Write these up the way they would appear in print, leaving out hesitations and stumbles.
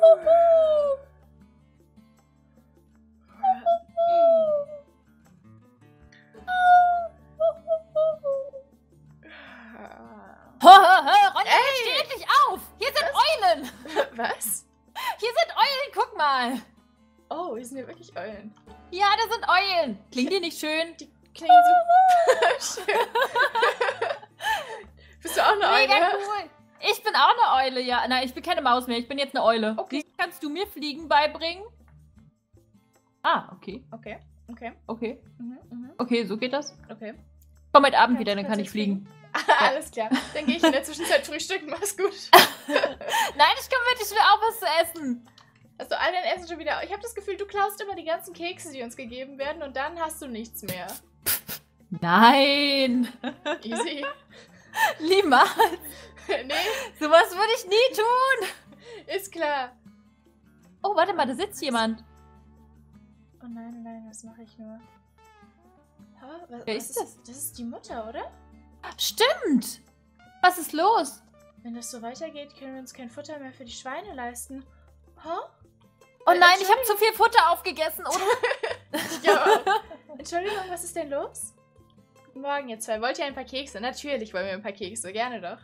Ronja, steh endlich auf! Hier sind Eulen! Was? Hier sind Eulen, guck mal! Oh, hier sind ja wirklich Eulen. Ja, das sind Eulen! Klingt die nicht schön? Die klingen so schön. Bist du auch eine Eule? Mega cool! Ich bin auch eine Eule, ja. Nein, ich bin keine Maus mehr, ich bin jetzt eine Eule. Okay. Kannst du mir Fliegen beibringen? Ah, okay. Okay, okay. Okay. Mhm. Okay, so geht das. Okay. Komm heute Abend Ja, wieder, dann kann ich fliegen. Alles klar. Dann gehe ich in der Zwischenzeit frühstücken. Mach's gut. Nein, ich komme mit, ich will auch was zu essen. Hast du all dein Essen schon wieder? Ich habe das Gefühl, du klaust immer die ganzen Kekse, die uns gegeben werden und dann hast du nichts mehr. Nein. Easy. Niemals. Nee, Sowas würde ich nie tun. ist klar. Oh, warte mal, da sitzt jemand. Oh nein, was mache ich nur? Wer ist das? Das ist die Mutter, oder? Stimmt. Was ist los? Wenn das so weitergeht, können wir uns kein Futter mehr für die Schweine leisten. Huh? Oh nein, ich habe zu viel Futter aufgegessen, oder? Ja. Entschuldigung, was ist denn los? Guten Morgen, ihr zwei. Wollt ihr ein paar Kekse? Natürlich wollen wir ein paar Kekse. Gerne doch.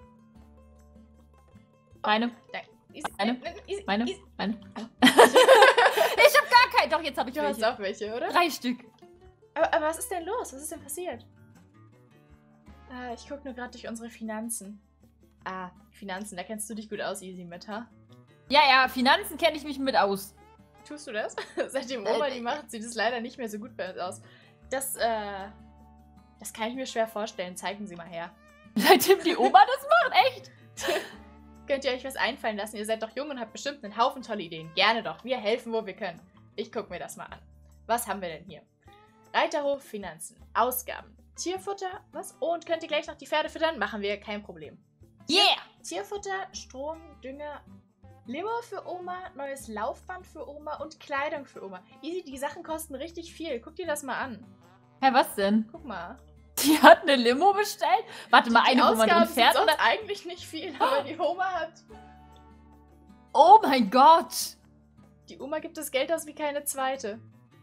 Meine. Danke. Meine. Easy. Meine. Ich habe gar keinen. Doch, jetzt habe ich Du hast welche. auch welche, oder? 3 Stück. Aber was ist denn los? Was ist denn passiert? Ich gucke nur gerade durch unsere Finanzen. Ah, Finanzen, da kennst du dich gut aus, Easy mit, ha? Ja, Finanzen kenne ich mich mit aus. Tust du das? Seitdem Oma die macht, sieht es leider nicht mehr so gut bei uns aus. Das kann ich mir schwer vorstellen. Zeigen Sie mal her. Seitdem die Oma das macht, echt? Könnt ihr euch was einfallen lassen? Ihr seid doch jung und habt bestimmt einen Haufen tolle Ideen. Gerne doch. Wir helfen, wo wir können. Ich gucke mir das mal an. Was haben wir denn hier? Reiterhof, Finanzen, Ausgaben, Tierfutter, was? Oh, und könnt ihr gleich noch die Pferde füttern? Machen wir, kein Problem. Yeah! Tierfutter, Strom, Dünger, Limo für Oma, neues Laufband für Oma und Kleidung für Oma. Easy, die Sachen kosten richtig viel. Guck dir das mal an. Hä, was denn? Guck mal. Die hat eine Limo bestellt? Warte mal, eine, wo man drin sind fährt? sonst eigentlich nicht viel, aber die Oma hat... Oh mein Gott! Die Oma gibt das Geld aus wie keine zweite.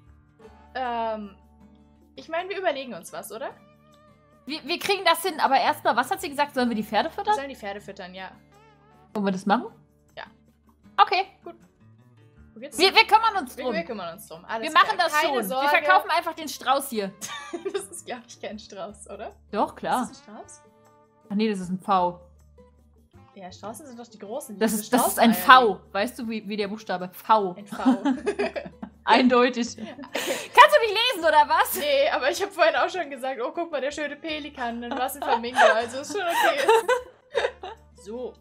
Ich meine, wir überlegen uns was, oder? Wir kriegen das hin, aber erstmal, was hat sie gesagt? Sollen wir die Pferde Wir füttern? sollen die Pferde füttern, ja. Wollen wir das machen? Ja. Okay, gut. Wo geht's? Wir kümmern uns drum. Wir kümmern uns drum. Alles Wir machen klar. das Keine schon. Sorge. Wir verkaufen einfach den Strauß hier. Das ist, glaube ich, kein Strauß, oder? Doch, klar. Ist das ein Strauß? Ach nee, das ist ein V. Ja, Straußen sind doch die großen. Die Das diese ist ein Straußeneier V. Weißt du, wie der Buchstabe? V. legen. Ein V. Eindeutig. Kannst du nicht lesen, oder was? Nee, aber ich habe vorhin auch schon gesagt, oh, guck mal, der schöne Pelikan, dann war es ein Flamingo, also ist schon okay. So.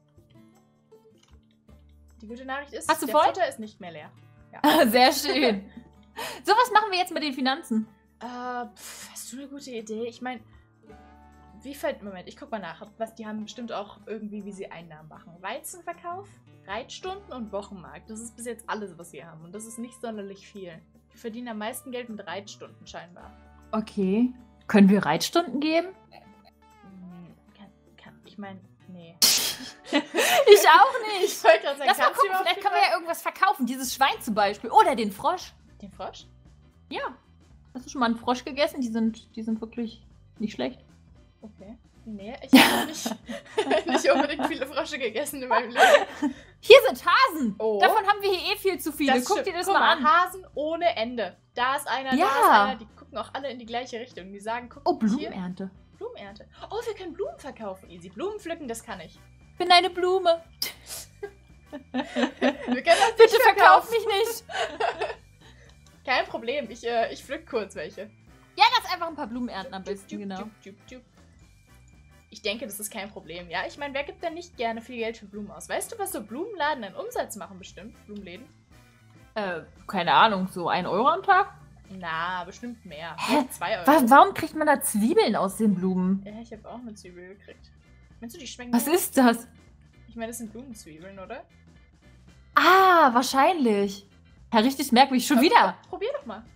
Die gute Nachricht ist, Hast du der voll? Futter ist nicht mehr leer. Ja. Sehr schön. So, was machen wir jetzt mit den Finanzen? Hast du eine gute Idee? Ich meine, Moment, ich guck mal nach. Die haben bestimmt auch irgendwie, wie sie Einnahmen machen. Weizenverkauf, Reitstunden und Wochenmarkt. Das ist bis jetzt alles, was sie haben. Und das ist nicht sonderlich viel. Die verdienen am meisten Geld mit Reitstunden scheinbar. Okay. Können wir Reitstunden geben? Ich meine, nee. Ich auch nicht. Ich wollte gerade sagen, Lass mal kannst du gucken, überhaupt vielleicht können wir ja irgendwas verkaufen. Dieses Schwein zum Beispiel. Oder den Frosch. den Frosch? Ja. Hast du schon mal einen Frosch gegessen? Die sind wirklich nicht schlecht. Okay. Nee, ich habe nicht unbedingt viele Frösche gegessen in meinem Leben. Hier sind Hasen. Oh. Davon haben wir hier eh viel zu viele. Guck stimmt. dir das Guck mal an. Hasen ohne Ende. Da ist einer, Ja. da ist einer. Die gucken auch alle in die gleiche Richtung. Die sagen, guck Oh, hier, Blumenernte. Blumenernte. Oh, wir können Blumen verkaufen, Easy. Blumen pflücken, das kann ich. Ich bin eine Blume. Wir können das Bitte nicht verkauf verkaufen. mich nicht. Kein Problem, ich pflück kurz welche. Ja, lass einfach ein paar Blumen ernten am besten, genau. Ich denke, das ist kein Problem. Ja, ich meine, wer gibt denn nicht gerne viel Geld für Blumen aus? Weißt du, was so Blumenladen an Umsatz machen bestimmt? Blumenläden? Keine Ahnung, so 1 Euro am Tag? Na, bestimmt mehr. Hä? 2 Euro. Warum kriegt man da Zwiebeln aus den Blumen? Ja, ich habe auch eine Zwiebel gekriegt. Meinst du, die schmecken Was gut? ist das? Ich meine, das sind Blumenzwiebeln, oder? Ah, wahrscheinlich. Ja, richtig merkwürdig. Schon wieder. Probier doch mal.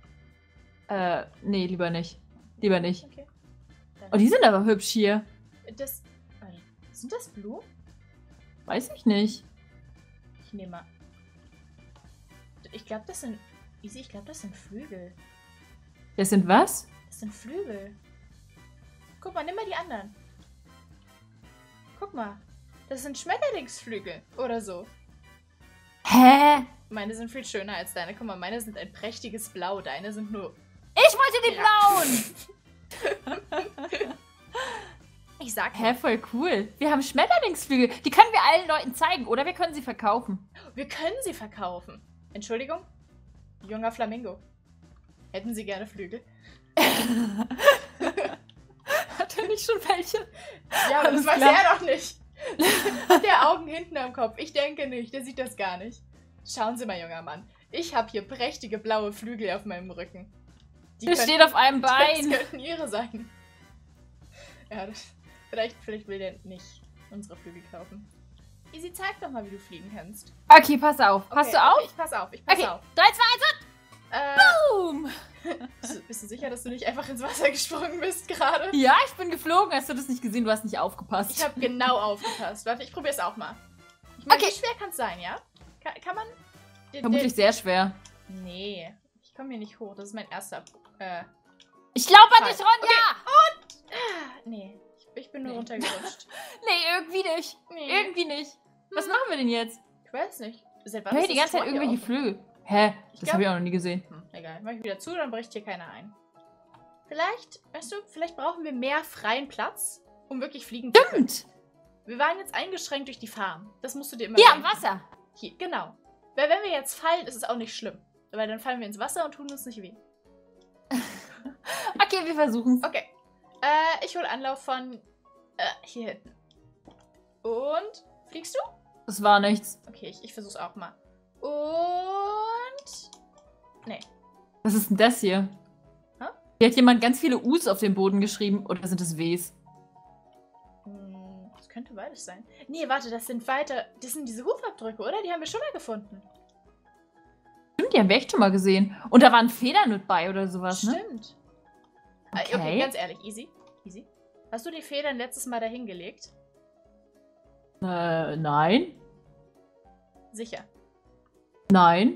Nee, lieber nicht. Lieber nicht. Okay. Oh, die sind aber hübsch hier. Sind das Blumen? Weiß ich nicht. Ich nehme mal. Ich glaube, das sind... Easy, ich glaube, das sind Flügel. Das sind was? Das sind Flügel. Guck mal, nimm mal die anderen. Guck mal. Das sind Schmetterlingsflügel oder so. Hä? Meine sind viel schöner als deine. Guck mal, meine sind ein prächtiges Blau. Deine sind nur... Ich wollte die blauen! Ich sag Hä, voll cool. Wir haben Schmetterlingsflügel. Die können wir allen Leuten zeigen. Oder wir können sie verkaufen. Wir können sie verkaufen. Entschuldigung? Junger Flamingo. Hätten Sie gerne Flügel? Hat er nicht schon welche? Ja, aber Alles das weiß klar. er doch nicht. Hat der Augen hinten am Kopf? Ich denke nicht. Der sieht das gar nicht. Schauen Sie mal, junger Mann. Ich habe hier prächtige blaue Flügel auf meinem Rücken. Der steht auf einem Das Bein. könnten Ihre sein. Ja, vielleicht will der nicht unsere Flügel kaufen. Easy, zeig doch mal, wie du fliegen kannst. Okay, pass auf. Okay, Passt du auf? Okay, ich pass auf, ich pass Okay, auf. 3, 2, 1, boom! Bist du sicher, dass du nicht einfach ins Wasser gesprungen bist gerade? Ja, ich bin geflogen. Hast du das nicht gesehen? Du hast nicht aufgepasst. Ich habe genau aufgepasst. Warte, ich probiere es auch mal. Ich meine, Okay. wie schwer kann es sein, ja? Kann man... Vermutlich sehr schwer. Nee, ich komme hier nicht hoch. Das ist mein erster... Ich glaube an Fall. dich, Ronja! Nee, ich bin nur runtergerutscht. Nee, irgendwie nicht. Nee. Irgendwie nicht. Was machen wir denn jetzt? Ich weiß nicht. Seit wann Hey, ist die das ganze Zeit Tor hier irgendwelche offen? Flügel. Hä? Das glaub- habe ich auch noch nie gesehen. Egal, mach ich wieder zu, dann bricht hier keiner ein. Vielleicht, weißt du, vielleicht brauchen wir mehr freien Platz, um wirklich fliegen zu können. Stimmt. Wir waren jetzt eingeschränkt durch die Farm. Das musst du dir immer Hier am denken. Wasser. Hier, genau. Weil wenn wir jetzt fallen, ist es auch nicht schlimm. Weil dann fallen wir ins Wasser und tun uns nicht weh. Okay, wir versuchen es. Okay. Ich hole Anlauf von hier hinten. Und fliegst du? Das war nichts. Okay, ich versuch's auch mal. Und... Nee. Was ist denn das hier? Hä? Hier hat jemand ganz viele U's auf den Boden geschrieben. Oder sind es Ws? Das könnte beides sein. Nee, warte, das sind diese Hufabdrücke, oder? Die haben wir schon mal gefunden. Stimmt, die haben wir echt schon mal gesehen. Und da waren Federn mit bei oder sowas, ne? Stimmt. Okay. Okay, ganz ehrlich, easy. Easy. Hast du die Federn letztes Mal dahin gelegt? Nein. Sicher. Nein.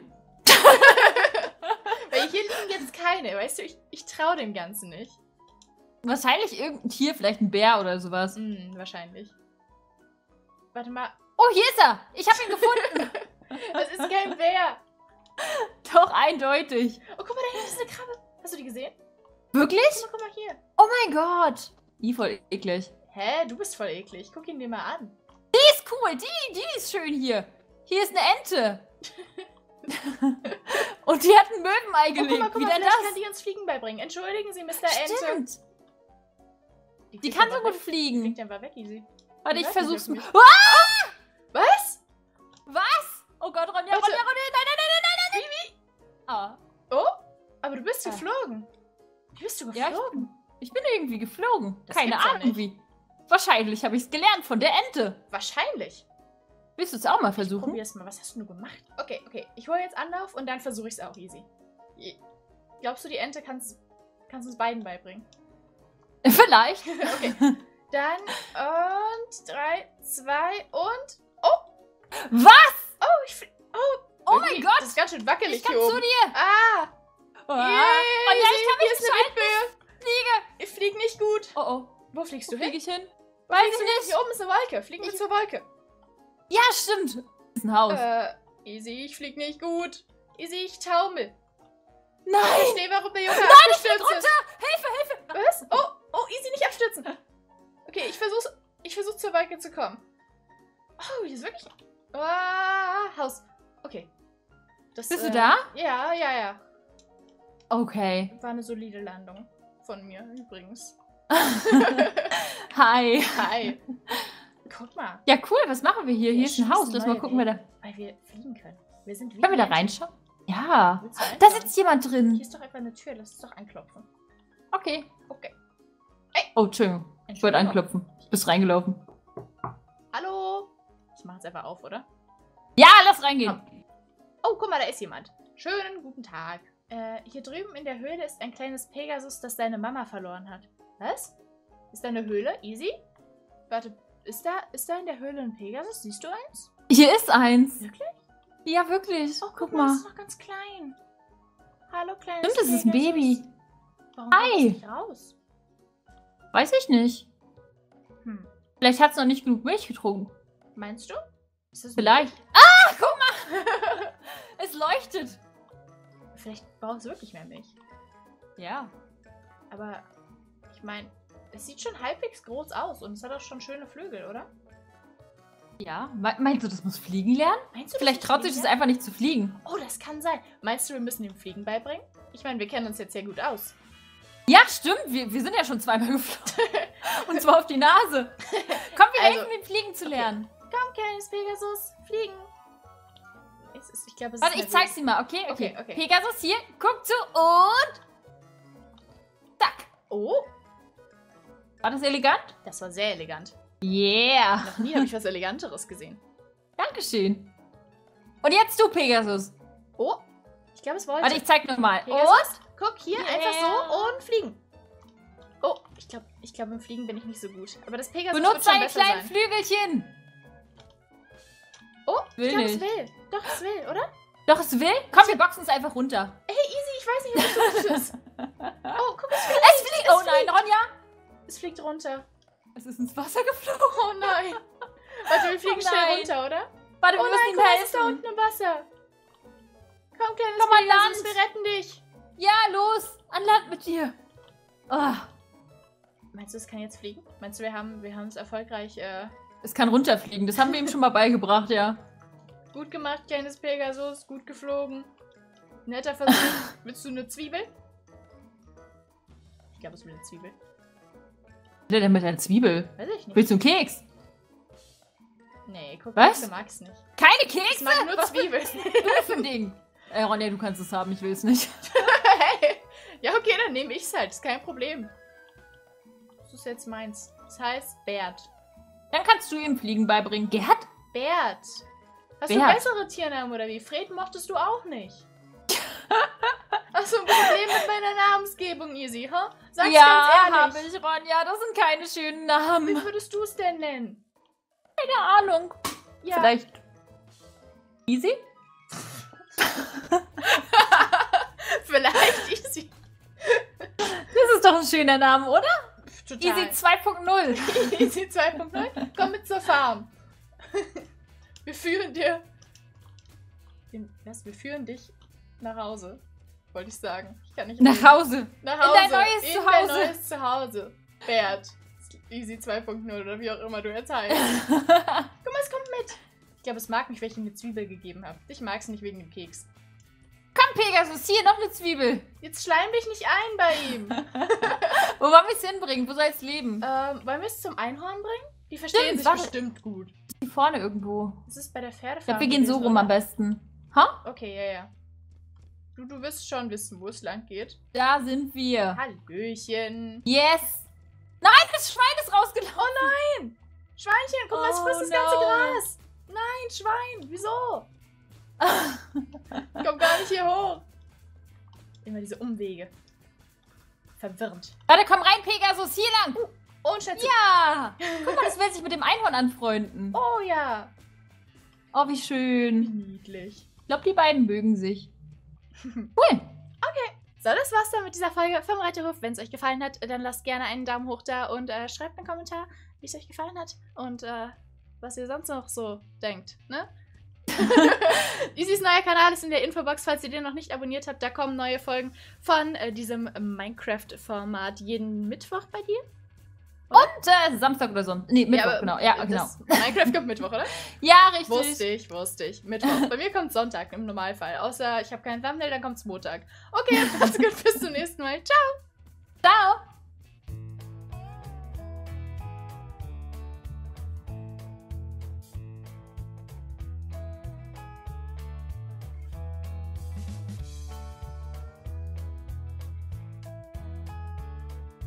Weil hier liegen jetzt keine, weißt du? Ich traue dem Ganzen nicht. Wahrscheinlich irgendein Tier, vielleicht ein Bär oder sowas. Wahrscheinlich. Warte mal. Oh, hier ist er! Ich habe ihn gefunden! Das ist kein Bär. Doch, eindeutig. Oh, guck mal, da hinten ist eine Krabbe. Hast du die gesehen? Wirklich? Guck mal hier. Oh mein Gott! Die voll eklig. Hä? Du bist voll eklig. Guck ihn dir mal an. Die ist cool, die ist schön hier. Hier ist eine Ente. Und die hat ein Möwenei Oh, gelegt. guck Wie mal, denn vielleicht kann das? die uns Fliegen beibringen. Entschuldigen Sie, Mr. Ente. Stimmt. Die fliegt kann so einfach gut weg. fliegen. Fliegt einfach weg, easy. Warte, Die ich hört nicht versuch's auf mal. mich. Ah! Was? Was? Oh Gott, Ronja, Warte. Ronja, nein. Ah. Oh? Aber du bist Ah. geflogen. Wie bist du Ja, geflogen? ich bin irgendwie geflogen. Das Keine gibt's ja Ahnung nicht. wie. Wahrscheinlich habe ich es gelernt von der Ente. Wahrscheinlich. Willst du es auch mal versuchen? Probier's mal. Was hast du gemacht? Okay, okay. Ich hole jetzt Anlauf und dann versuche ich es auch easy. Glaubst du, die Ente kannst uns beiden beibringen? Vielleicht. Okay. Dann und 3, 2 und... Oh! Was? Oh, Oh mein Gott. Das ist ganz schön wackelig Ich kann hier zu oben. dir. Ah! Oh, Yeah, Ronja, ich kann hier mich ist eine entscheiden. Windböe. Ich fliege nicht gut. Oh oh. Wo fliegst Wo du fliege hin? ich hin? Wo Weiß fliegst ich du hin? nicht. Hier oben ist eine Wolke. Fliegen wir zur Wolke. Ja, stimmt. Das ist ein Haus. Easy, ich flieg nicht gut. Easy, ich taumel. Ich Nein. verstehe, warum der Junge abgestürzt ist. Runter. Hilfe. Was? Oh, easy, nicht abstürzen. Okay, ich versuch zur Wolke zu kommen. Oh, hier ist wirklich... Haus. Okay. Das, Bist du da? Ja. Okay. War eine solide Landung. Von mir übrigens. Hi. Hi. Guck mal. Ja, cool. Was machen wir hier? Hier ist ein Haus. erschließen Lass mal neue gucken, wer da... Wege, weil wir fliegen können. Wir sind wie Können wir da Enten. reinschauen? Ja. Willst du Da reinschauen? sitzt jemand drin. Hier ist doch einfach eine Tür. Lass uns doch anklopfen. Okay. Okay. Oh, Entschuldigung. Ich wollte ankloppen. Du bist reingelaufen. Hallo? Ich mach jetzt einfach auf, oder? Ja, lass reingehen. Oh, guck mal, da ist jemand. Schönen guten Tag. Hier drüben in der Höhle ist ein kleines Pegasus, das deine Mama verloren hat. Was? Ist da eine Höhle? Easy? Warte, ist da in der Höhle ein Pegasus? Siehst du eins? Hier ist eins. Wirklich? Ja, wirklich. Oh, Guck das mal. ist noch ganz klein. Hallo, kleines Stimmt, das ist ein Pegasus. Baby. Warum kommt Hi. es nicht raus? Weiß ich nicht. Hm. Vielleicht hat es noch nicht genug Milch getrunken. Meinst du? Ist das Vielleicht. Ah, guck mal. Es leuchtet. Vielleicht braucht es wirklich mehr Milch. Ja. Aber ich meine, es sieht schon halbwegs groß aus und es hat auch schon schöne Flügel, oder? Ja. Meinst du, das muss fliegen lernen? Meinst du, Vielleicht traut sich das einfach nicht zu fliegen. Oh, das kann sein. Meinst du, wir müssen ihm Fliegen beibringen? Ich meine, wir kennen uns jetzt sehr gut aus. Ja, stimmt. Wir sind ja schon zweimal geflogen. Und zwar auf die Nase. Komm, wir Also, helfen ihm, fliegen zu lernen. Komm, kleines Pegasus, fliegen. Ich glaube, es Warte, ist ich zeig's dir mal, okay? Okay. Pegasus, hier, guck zu und... Zack. Oh, War das elegant? das war sehr elegant. Yeah. Noch nie habe ich was Eleganteres gesehen. Dankeschön. Und jetzt du, Pegasus. Oh, ich glaube, es wollte. Warte, ich zeig nochmal. Und? Pegasus, guck hier, Yeah. einfach so und fliegen. Oh, ich glaube, im Fliegen bin ich nicht so gut. Aber das Pegasus wird Benutze schon deine besser kleinen sein. Flügelchen. Oh, Will ich glaube, es nicht. will. Doch, es will, oder? Doch, es will? Komm, wir boxen es einfach runter. Hey, easy, ich weiß nicht, ob es gut ist. Oh, guck, es fliegt. Es fliegt. Oh nein, Ronja. Es fliegt runter. Es ist ins Wasser geflogen. Oh nein. Warte, wir fliegen Oh schnell nein. runter, oder? Warte, Oh wir nein, müssen ihm guck mal, es ist da helfen. unten im Wasser. Komm, kleines Komm an Pegasus, Land. wir retten dich. Ja, los. An Land mit dir. Oh, Meinst du, es kann jetzt fliegen? Meinst du, wir haben es erfolgreich es kann runterfliegen. Das haben wir ihm schon mal beigebracht, ja. gut gemacht, kleines Pegasus, gut geflogen. Netter Versuch. Willst du eine Zwiebel? Ich glaube, es will eine Zwiebel. Was will der denn mit einer Zwiebel? Weiß ich nicht. Willst du einen Keks? Nee, guck, Was? du magst nicht. Keine Ich Kekse? mag nur Was Zwiebeln. für ein Ding? Ronja, du kannst es haben, ich will es nicht. Hey. Ja, okay, dann nehme ich es halt. Ist kein Problem. Das ist jetzt meins. Das heißt Bert. Dann kannst du ihm Fliegen beibringen. Gerd? Bert. Hast du Bert. bessere Tiernamen oder wie? Fred mochtest du auch nicht. Hast du ein Problem mit meiner Namensgebung, Easy, ha? Sag's Ja, ganz habe ehrlich. ich, Ronja. Das sind keine schönen Wie Namen. würdest du es denn nennen? Keine Ahnung. Ja. Vielleicht Easy? Vielleicht Easy. Das ist doch ein schöner Name, oder? Total. Easy 2.0. Easy 2.0. Komm mit zur Farm. Wir führen dir... Wir führen dich nach Hause, wollte ich sagen. Ich kann nicht Nach reden. Hause. Nach In Hause. dein neues In Zuhause. dein neues Zuhause. Bert. Easy 2.0 oder wie auch immer du jetzt heißt. Guck mal, es kommt mit. Ich glaube, es mag mich, weil ich ihm eine Zwiebel gegeben habe. Ich mag es nicht wegen dem Keks. Komm, Pegasus, hier noch eine Zwiebel. Jetzt schleim dich nicht ein bei ihm. Wo wollen wir es hinbringen? Wo soll es leben? Wollen wir es zum Einhorn bringen? Die verstehen Stimmt, sich warte. bestimmt gut. Hier vorne irgendwo. Das ist bei der Pferdefarm. Ich glaube, wir gehen so gewesen, rum oder? am besten. Ha? Okay, ja, ja. Du wirst schon wissen, wo es lang geht. Da sind wir. Hallöchen. Yes. Nein, das Schwein ist rausgelaufen. Oh nein! Schweinchen, guck mal, es Oh frisst das ganze no. Gras. Nein, Schwein, wieso? Komm gar nicht hier hoch. Immer diese Umwege. Verwirrend. Warte, komm rein, Pegasus, hier lang. Und Schätze. Ja. Guck mal, das will sich mit dem Einhorn anfreunden. Oh ja. Oh, wie schön. Niedlich. Ich glaube, die beiden mögen sich. Cool. So, das war's dann mit dieser Folge vom Reiterhof. Wenn es euch gefallen hat, dann lasst gerne einen Daumen hoch da und schreibt einen Kommentar, wie es euch gefallen hat und was ihr sonst noch so denkt, ne? Easys neuer Kanal ist in der Infobox, falls ihr den noch nicht abonniert habt. Da kommen neue Folgen von diesem Minecraft-Format jeden Mittwoch bei dir. Und Samstag oder Sonntag. Nee, Mittwoch, aber genau. Ja, genau. Minecraft kommt Mittwoch, oder? Ja, richtig. Wusste ich. Mittwoch. Bei mir kommt Sonntag im Normalfall. Außer ich habe keinen Thumbnail, dann kommt's Montag. Okay, also gut, bis zum nächsten Mal. Ciao! Ciao.